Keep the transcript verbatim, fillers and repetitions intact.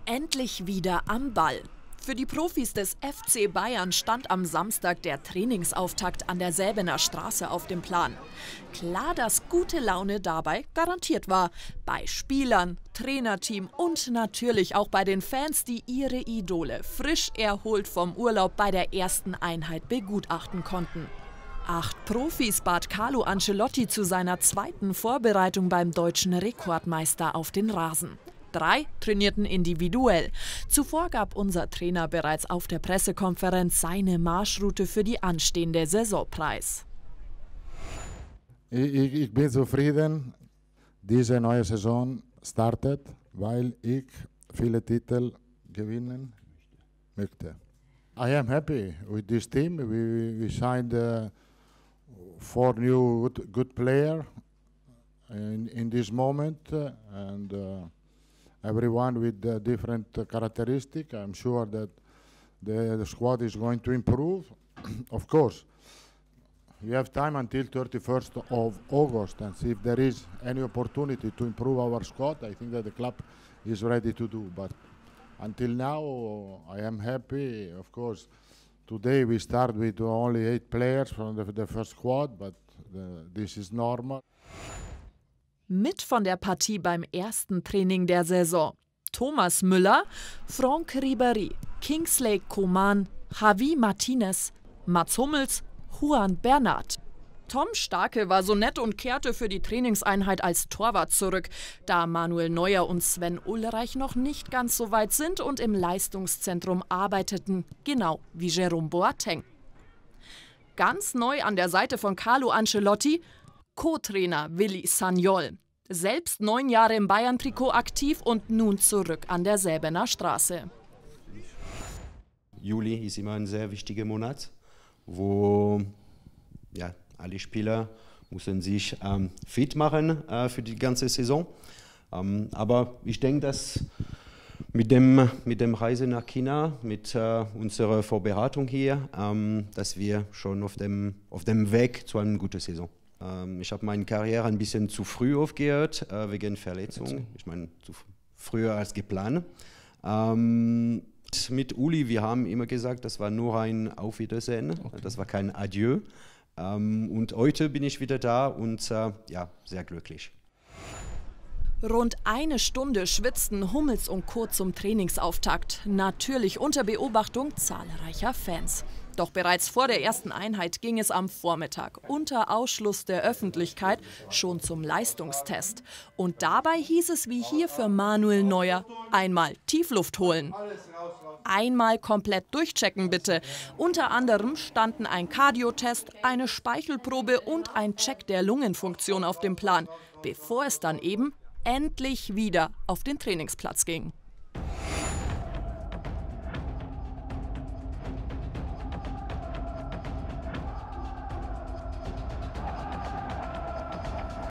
Endlich wieder am Ball. Für die Profis des F C Bayern stand am Samstag der Trainingsauftakt an der Säbener Straße auf dem Plan. Klar, dass gute Laune dabei garantiert war. Bei Spielern, Trainerteam und natürlich auch bei den Fans, die ihre Idole frisch erholt vom Urlaub bei der ersten Einheit begutachten konnten. Acht Profis bat Carlo Ancelotti zu seiner zweiten Vorbereitung beim deutschen Rekordmeister auf den Rasen. Drei trainierten individuell. Zuvor gab unser Trainer bereits auf der Pressekonferenz seine Marschroute für die anstehende Saison preis. Ich, ich bin zufrieden, diese neue Saison startet, weil ich viele Titel gewinnen möchte. I am happy with this team. We, we signed uh, four new good, good players in, in this moment, uh, and uh, everyone with uh, different uh, characteristics. I'm sure that the, the squad is going to improve. Of course, we have time until thirty-first of August, and see if there is any opportunity to improve our squad. I think that the club is ready to do. But until now, I am happy. Of course, today we start with only eight players from the, the first squad, but the, this is normal. Mit von der Partie beim ersten Training der Saison: Thomas Müller, Franck Ribéry, Kingsley Coman, Javi Martinez, Mats Hummels, Juan Bernat. Tom Starke war so nett und kehrte für die Trainingseinheit als Torwart zurück, da Manuel Neuer und Sven Ulreich noch nicht ganz so weit sind und im Leistungszentrum arbeiteten, genau wie Jerome Boateng. Ganz neu an der Seite von Carlo Ancelotti: Co-Trainer Willi Sagnol. Selbst neun Jahre im Bayern-Trikot aktiv und nun zurück an der Säbener Straße. Juli ist immer ein sehr wichtiger Monat, wo ja, alle Spieler müssen sich ähm, fit machen äh, für die ganze Saison. Ähm, aber ich denke, dass mit dem, mit dem Reise nach China, mit äh, unserer Vorbereitung hier, ähm, dass wir schon auf dem, auf dem Weg zu einer guten Saison. Ähm, ich habe meine Karriere ein bisschen zu früh aufgehört, äh, wegen Verletzung. Ich meine, zu früher als geplant. Ähm, mit Uli, wir haben immer gesagt, das war nur ein Auf Wiedersehen, okay. Das war kein Adieu. Ähm, und heute bin ich wieder da und äh, ja, sehr glücklich. Rund eine Stunde schwitzten Hummels und Co. zum Trainingsauftakt, natürlich unter Beobachtung zahlreicher Fans. Doch bereits vor der ersten Einheit ging es am Vormittag unter Ausschluss der Öffentlichkeit schon zum Leistungstest. Und dabei hieß es wie hier für Manuel Neuer: einmal Tiefluft holen. Einmal komplett durchchecken bitte. Unter anderem standen ein Cardio-Test, eine Speichelprobe und ein Check der Lungenfunktion auf dem Plan, bevor es dann eben endlich wieder auf den Trainingsplatz ging.